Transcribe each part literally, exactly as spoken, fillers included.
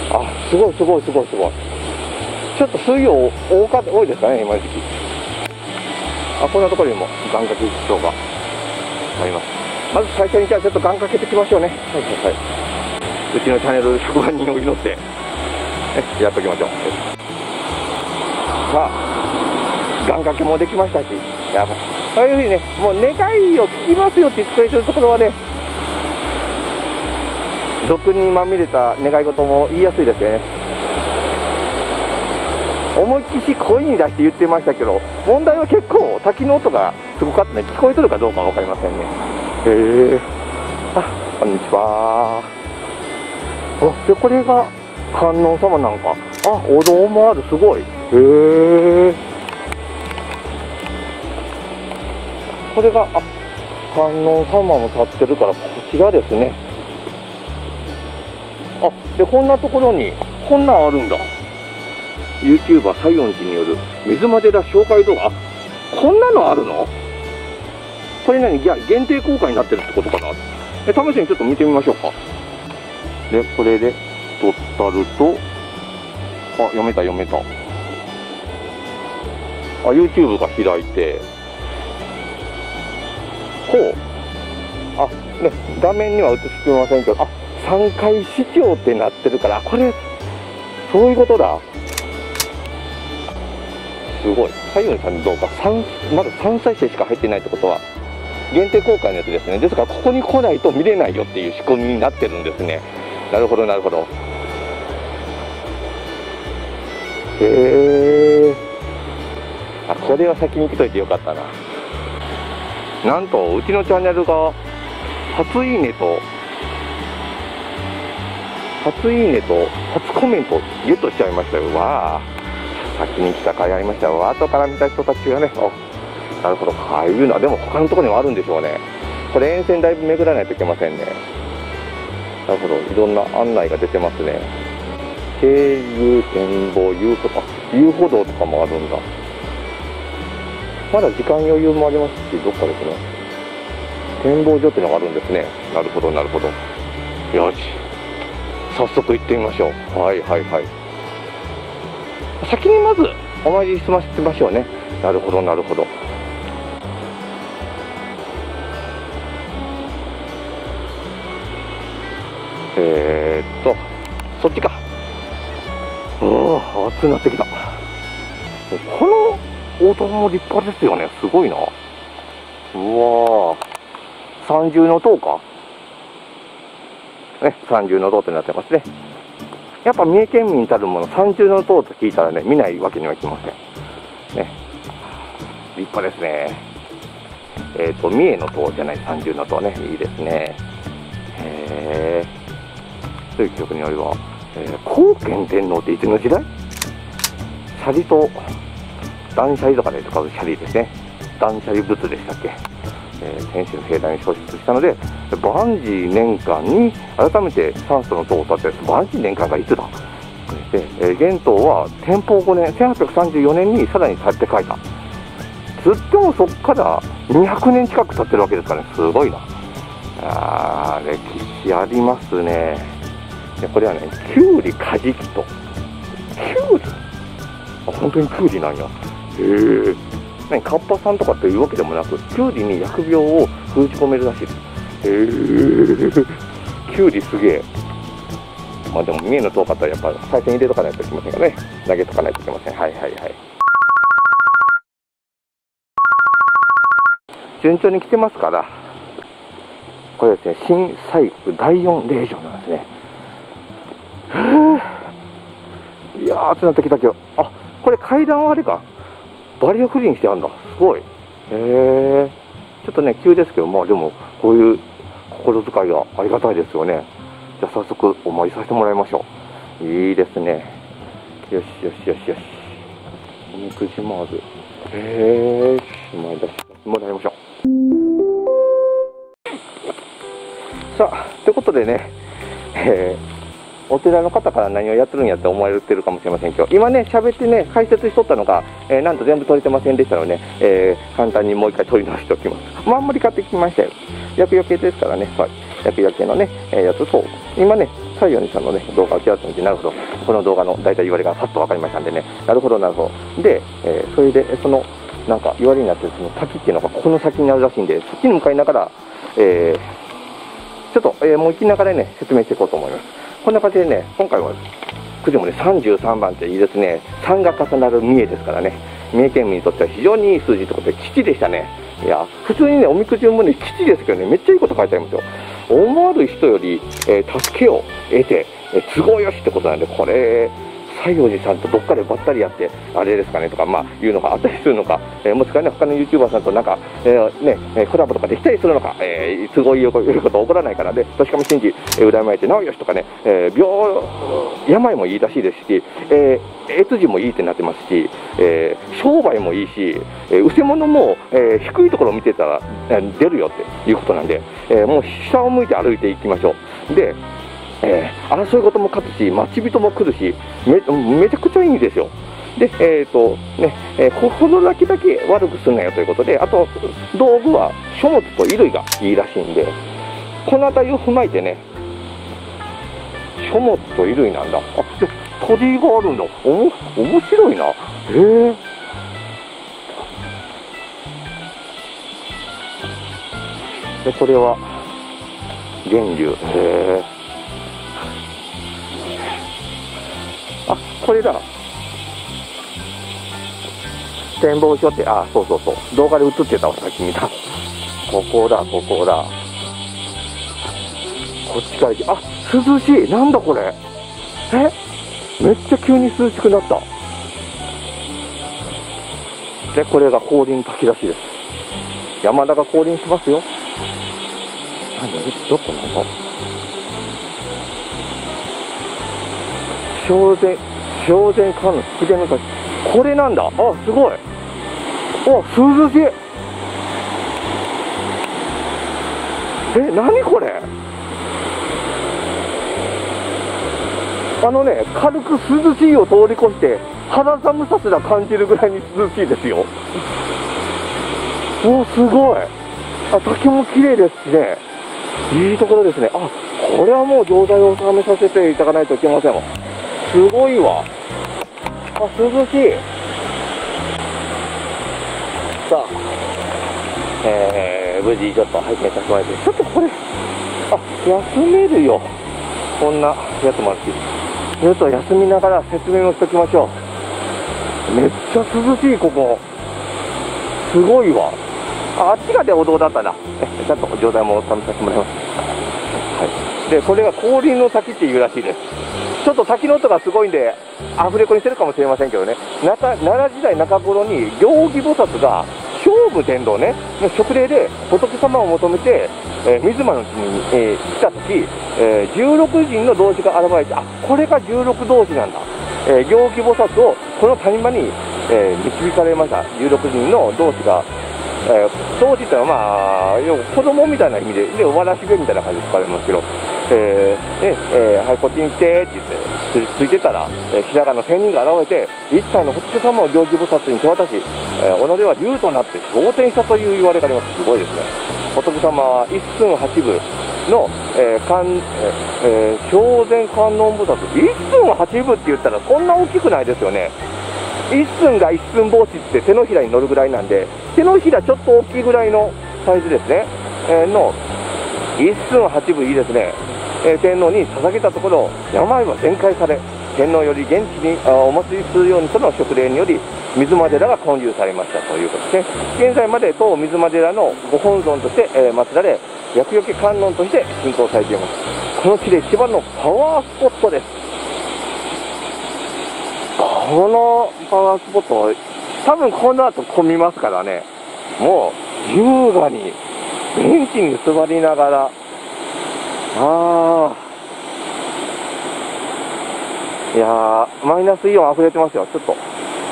あ、すごいすごいすごいすごい。ちょっと水量多か多いですかね、今の時期。あ、こんなところにも願掛け基調があります。まず最初にじゃあちょっと願掛けていきましょうね。はいはいはい。うちのチャンネルひゃくまんにんを祈って、ね、やっときましょう。さあ、願掛けもできましたし、やばい。そういうふうにね、もう願いを聞きますよって言ってくれてるところはね、毒にまみれた願い事も言いやすいですよね。思いっきし声に出して言ってましたけど、問題は結構滝の音がすごかったね。聞こえてるかどうか分かりませんね。へえ。あ、こんにちは。あ、でこれが観音様なんか。あ、お堂もある。すごい。へえ。これが、あ、観音様も立ってるからこちらですね。あ、でこんなところにこんなんあるんだ。ユーチューバー 西園寺による水間寺紹介動画。あ、こんなのあるの？これ何？いや、限定公開になってるってことかな。え、試しにちょっと見てみましょうか。で、これで撮ったると、あ、読めた読めた。あ、YouTube が開いて、こう。あ、ね、画面には映してませんけど、あ、さんかい視聴ってなってるから、これ、そういうことだ。すごい。西園さんの動画、まださんさい生しか入ってないってことは、限定公開のやつですね。ですから、ここに来ないと見れないよっていう仕組みになってるんですね。なるほど、なるほど。へえ。あ、これは先に来といてよかったな。なんと、うちのチャンネルが、初いいねと、初いいねと、初コメントゲットしちゃいましたよ。わあ。先に来た甲斐ありましたよ。後から見た人たちがね、あ、なるほど、ああいうのは、でも他のところにもあるんでしょうね。これ沿線だいぶ巡らないといけませんね。なるほど、いろんな案内が出てますね。経由展望遊歩道、あ、遊歩道とかもあるんだ。まだ時間余裕もありますし、どっかですね。展望所っていうのがあるんですね。なるほど、なるほど。よし。早速行ってみましょう。はいはいはい。先にまずお参り済ませてみましょうね。なるほどなるほど。えーっとそっちか。うわ、暑くなってきた。このお堂も立派ですよね。すごいな。うわ、三重の塔かね。三重の塔ってなってますね。やっぱ三重県民たるもの、三重の塔と聞いたらね、見ないわけにはいきません。ね。立派ですね。えっと、三重の塔じゃない、三重の塔ね。いいですね。へー。という記憶によれば、えー、高賢天皇っていつの時代？シャリと、断捨離とかで使うシャリですね。断捨離仏でしたっけ？えー、天守の兵隊に消失したので、万事年間に改めて酸素の塔を建てて、万事年間がいつだで、えー、玄東は天保ごねん、せんはっぴゃくさんじゅうよねんにさらに建て替えた。つってもそっからにひゃくねん近く経ってるわけですからね。すごいな。あー、歴史ありますね。でこれはね、きゅうりカジキと。きゅうり？あ、本当にきゅうりなんや。へえ。何、カッパさんとかっていうわけでもなく、きゅうりに疫病を封じ込めるらしいです。へえ。きゅうりすげえ。まあでも、三重の遠かったらやっぱ最初に入れとかないといけませんがね。投げとかないといけません。はいはいはい。順調に来てますから、これですね、新西区だいよん霊場なんですね。いやー、暑くなってきたけど、あ、これ階段はあれか。バリアフリーにしてあるんだ。すごい。へえ。ちょっとね、急ですけど、まあでも、こういう心遣いがありがたいですよね。じゃあ早速お参りさせてもらいましょう。いいですね。よしよしよしよし。おみくじもある。へえ。お参り出してもらいましょう。さあ、ということでね、えーお寺の方から何をやってるんやって思われてるかもしれませんけど、今ね、喋ってね、解説しとったのが、えー、なんと全部撮れてませんでしたので、ね、えー、簡単にもう一回撮り直しておきます。まんまり買ってきましたよ。厄除けですからね、はい、厄除けのね、えー、やつと、今ね、 西洋さんのね、動画をちらっと見て、なるほど、この動画の大体言われがパッと分かりましたんでね、なるほど、なるほど。で、えー、それで、その、なんか言われになってるその先っていうのがこの先になるらしいんで、そっちに向かいながら、えー、ちょっと、えー、もう行きながらね、説明していこうと思います。こんな感じでね、今回はくじもね、さんじゅうさんばんっていいですね、さんが重なる三重ですからね、三重県民にとっては非常にいい数字ということで、吉でしたね。いや、普通にね、おみくじもね、吉ですけどね、めっちゃいいこと書いてありますよ。思わぬ人より、えー、助けを得て、えー、都合よしってことなんで、これ、西洋寺さんとどっかでばったりやって、あれですかねとか、まあ、いうのがあったりするのか、えー、もしくはね、他の ユーチューバー さんとなんか、えー、ね、コラボとかできたりするのか、えー、都合いいこと起こらないからで、としかも信じ、えー、占いて、なおよしとかね、えー、病、病もいいらしいですし、えー、越事もいいってなってますし、えー、商売もいいし、えー、うせ者も、えー、低いところを見てたら、えー、出るよっていうことなんで、えー、もう下を向いて歩いていきましょう。で、えー、争い事も勝つし、待ち人も来るし、め、めちゃくちゃいいんですよ。で、えっと、ね、えー、心だけだけ悪くすんなよということで、あと、道具は書物と衣類がいいらしいんで、この辺りを踏まえてね、書物と衣類なんだ。あ、で、鳥居があるんだ。おも、面白いな。へえ。で、これは、源流。へえ。あ、これだ。展望所って、あ、そうそうそう。動画で映ってたわ、さっき見た。ここだ、ここだ。こっちから行き、あ、涼しい。なんだこれ。え、めっちゃ急に涼しくなった。で、これが降臨滝らしいです。山田が降臨しますよ。何、どこなの？正前、正前観音、秘伝の滝。これなんだ。あ、すごい。お、涼しい。え、何これ。あのね、軽く涼しいを通り越して肌寒さすら感じるぐらいに涼しいですよ。お、すごい。あ、滝も綺麗ですしね、いいところですね。あ、これはもう錠剤を収めさせていただかないといけませんわ。すごいわ。あ、涼しい。さあ、えー、無事ちょっと拝見させてもらって、ちょっとこれ、あ、休めるよ。こんなやつもあるし。ちょっと休みながら説明をしておきましょう。めっちゃ涼しい、ここ。すごいわ。あ、あっちがでお堂だったな。え、ちゃんと錠剤も試させてもらいます。はい。で、これが降臨の滝っていうらしいです。ちょっと滝の音がすごいんで、アフレコにしてるかもしれませんけどね、奈良時代中頃に行儀菩薩が聖武天皇ね、の勅令で仏様を求めて、えー、水間の地に、えー、来たとき、えー、じゅうろくじんの童子が現れて、あ、これがじゅうろく童子なんだ。えー、行儀菩薩をこの谷間に、えー、導かれました。じゅうろくにんの童子が、えー、童子ってのはまあ、要は子供みたいな意味で、で、わらしべみたいな感じで使われますけど、えーねえー、はい、こっちに来てって言って、ついてたら、えー、白髪の仙人が現れて、一体の仏様を行儀菩薩に手渡し、えー、己は竜となって昇天したという言われがあります。すごいですね。仏様は一寸八分の、えー観えー、正前観音菩薩、一寸八分って言ったらそんな大きくないですよね。一寸が一寸法師って手のひらに乗るぐらいなんで、手のひらちょっと大きいぐらいのサイズですね。えー、の一寸八分いいですね。えー、天皇に捧げたところ、病は全開され、天皇より現地にお祭りするようにとの勅令により、水間寺が建立されましたということですね。現在まで当水間寺のご本尊として、えー、祀られ、厄除け観音として信仰されています。この地で一番のパワースポットです。このパワースポット、多分この後混みますからね、もう優雅にベンチに座りながら、あー、いやー、マイナスイオン溢れてますよ、ちょっと。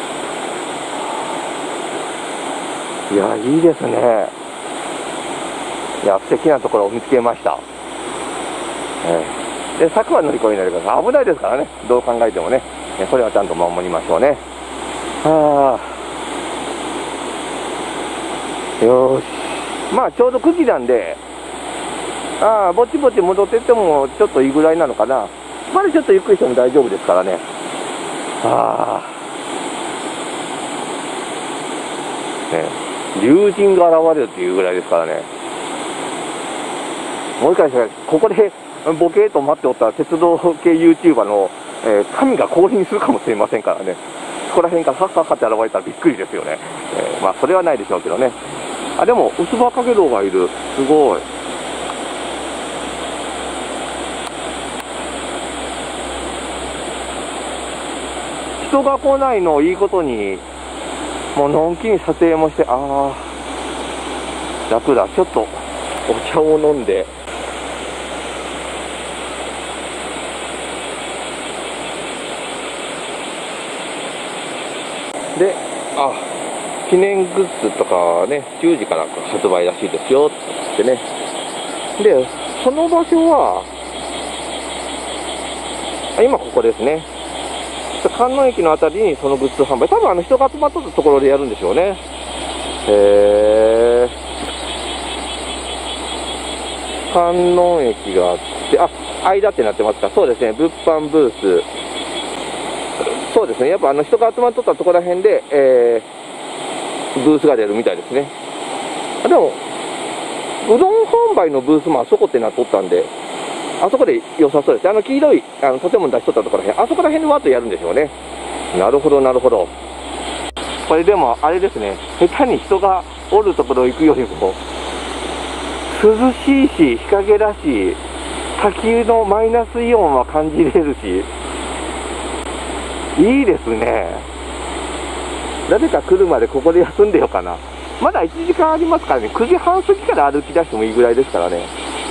いやー、いいですね。いや、素敵なところを見つけました。えー、で、柵は乗り越えないでください。危ないですからね、どう考えてもね。これはちゃんと守りましょうね。はー、よーし。まあ、ちょうどくじなんで、ああ、ぼちぼち戻ってってもちょっといいぐらいなのかな。 までちょっとゆっくりしても大丈夫ですからね。ああ。ね、竜神が現れるっていうぐらいですからね。もう一回して、ここでボケーと待っておったら、鉄道系 YouTuber の、えー、神が降臨するかもしれませんからね。そこら辺からハッハッハって現れたらびっくりですよね。えー、まあ、それはないでしょうけどね。あ、でも、ウツバカゲロウがいる。すごい。人が来ないのをいいことに、もうのんきに撮影もして、ああ、楽だ。ちょっとお茶を飲んで。で、あ、記念グッズとかね、じゅうじから発売らしいですよってね。で、その場所は、今ここですね。観音駅のあたりにそのグッズ販売、多分あの人が集まっとったところでやるんでしょうね。へー。観音駅があって、あ、間ってなってますか。そうですね、物販ブース。そうですね、やっぱあの人が集まっとったところらへんで、えー、ブースが出るみたいですね。でも、うどん販売のブースもあそこってなっとったんで、あそこで良さそうです。あの黄色いあの建物出しとったところらへん、あそこらへんでわっとやるんでしょうね。なるほど、なるほど。これでも、あれですね、下手に人がおるところ行くよりも、涼しいし、日陰だし、滝のマイナスイオンは感じれるし、いいですね。誰か来るまでここで休んでようかな。まだいちじかんありますからね、くじはん過ぎから歩き出してもいいぐらいですからね。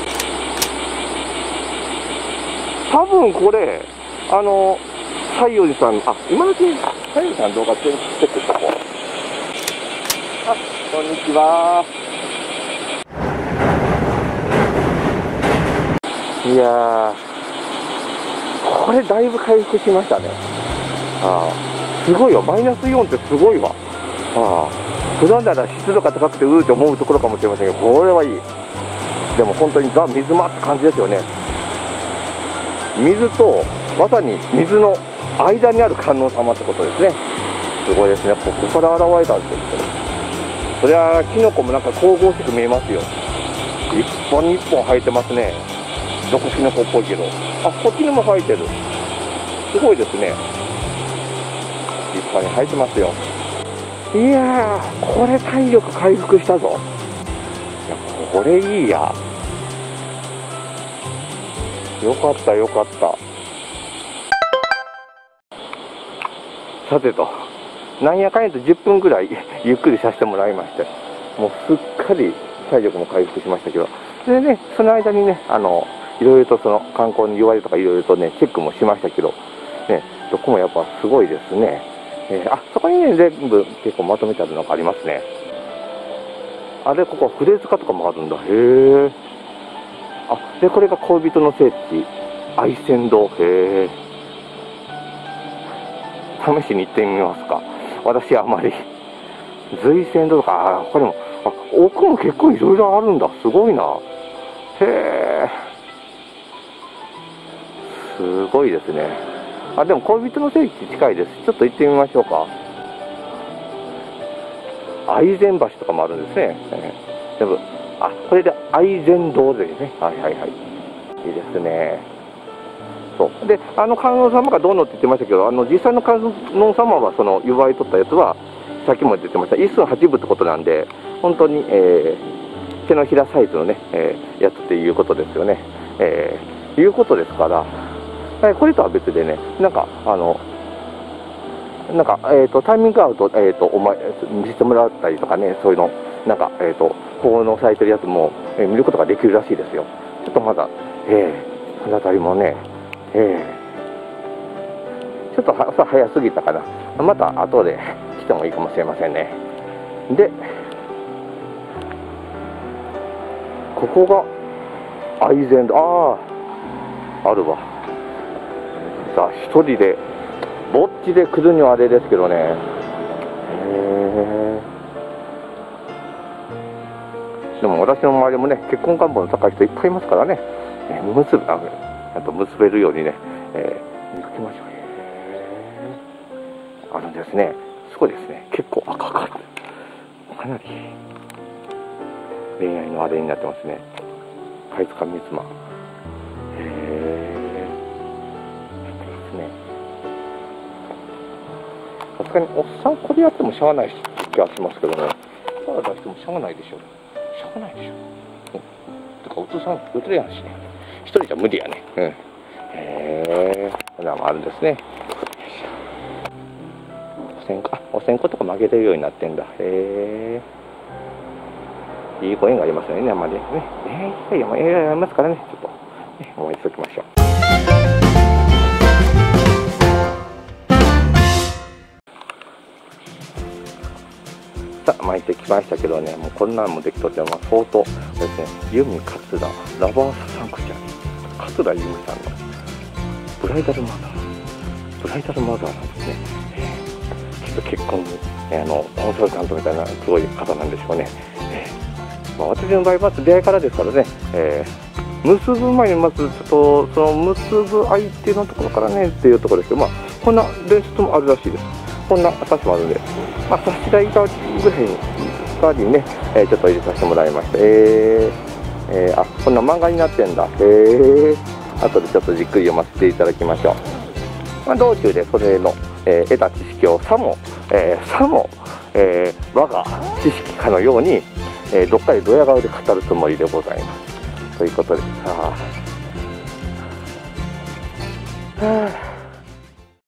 多分これ、あの、西洋寺さん、あ、今のうちに西洋寺さん動画チェックしとこう。あ、こんにちは。いやー、これだいぶ回復しましたね。ああ、すごいよ。マイナスイオンってすごいわ。ああ、普段なら湿度が高くてうーって思うところかもしれませんけど、これはいい。でも本当にザ・水間って感じですよね。水と、まさに水の間にある観音様ってことですね。すごいですね。ここから現れたんですよ。そりゃ、キノコもなんか神々しく見えますよ。一本一本生えてますね。どこキノコっぽいけど。あ、こっちにも生えてる。すごいですね。立派に生えてますよ。いやー、これ体力回復したぞ。いや、これいいや。よかったよかった。さてと、なんやかんやとじゅっぷんぐらいゆっくりさせてもらいまして、もうすっかり体力も回復しましたけど、でね、その間にね、あの、いろいろとその観光に言われとかいろいろとね、チェックもしましたけど、ね、どこもやっぱすごいですね。えー、あ、そこにね、全部結構まとめてあるのがありますね。あれ、ここ筆塚とかもあるんだ。へえ。あ、で、これが恋人の聖地、愛泉堂。へえ。試しに行ってみますか。私はあまり。随泉堂とか、あ、他にも、あ、奥も結構いろいろあるんだ。すごいな。へえ。すごいですね。あ、でも恋人の聖地近いです。ちょっと行ってみましょうか。愛泉橋とかもあるんですね。えー、全部。あ、これで愛泉堂ですね。はいはいはい。いいですね。そう。で、あの観音様がどうのって言ってましたけど、あの実際の観音様はその湯葉い取ったやつは、さっきも出てました、一寸八分ってことなんで、本当に、えー、手のひらサイズのね、えー、やつっていうことですよね。えー、いうことですから、はい、これとは別でね、なんか、あの、なんか、えっと、タイミング合うと、えっと、お前、見せてもらったりとかね、そういうの、なんか、えっと、奉納されてるやつも、えー、見ることができるらしいですよ。ちょっとまだ、えー、そのあたりもね、えー、ちょっとは朝早すぎたかな。また後で来てもいいかもしれませんね。で、ここが愛泉堂、ああ、あるわ。さあ、一人で、ぼっちで来るにはあれですけどね。へえ。でも私の周りもね、結婚願望の高い人いっぱいいますからね。えー、結ぶ、あ、あと結べるようにね、 えー、見かけましょう。あるんですね。すごいですね。結構赤かかなり恋愛のあれになってますね。貝塚水間。へえ。ですね。さすがにおっさんこれやってもしゃあない気がしますけどね。ただ出してもしゃあないでしょ。しゃあないでしょ。うん。てか、うつさん、うつれやんしね。一人じゃ無理やね。うん。へえ。これもあるんですね。お線香、あ、お線香とか曲げれるようになってんだ。へえ。いいご縁がありますよね、山で。ね。えー、いや、いやいや、ありますからね。ちょっと、ね、応援しておきましょう。さあ、巻いてきましたけどね、もうこんなんもできとって、まあ、相当ですね、由美桂ラバーササンクチュアリ、桂由美さんのブライダルマザー、ブライダルマザーなんですね。えー、きっと結婚に、えー、あのコンサルタントみたいなすごい方なんでしょうね。えーまあ、私の場合は出会いからですからね、えー、結ぶ前にまずちょっとその結ぶ相手のところからねっていうところですけど、まあ、こんな伝説もあるらしいです。こんな冊子もあるんで、まあ、差し替えがぐらいに代わりにね、えー、ちょっと入れさせてもらいました。えーえー、あ、こんな漫画になってんだ。えー、後でちょっとじっくり読ませていただきましょう。まあ、道中でそれの、えー、得た知識をさも、えー、さも、えー、我が知識かのように、えー、どっかでドヤ顔で語るつもりでございます。ということで、さあ、はあ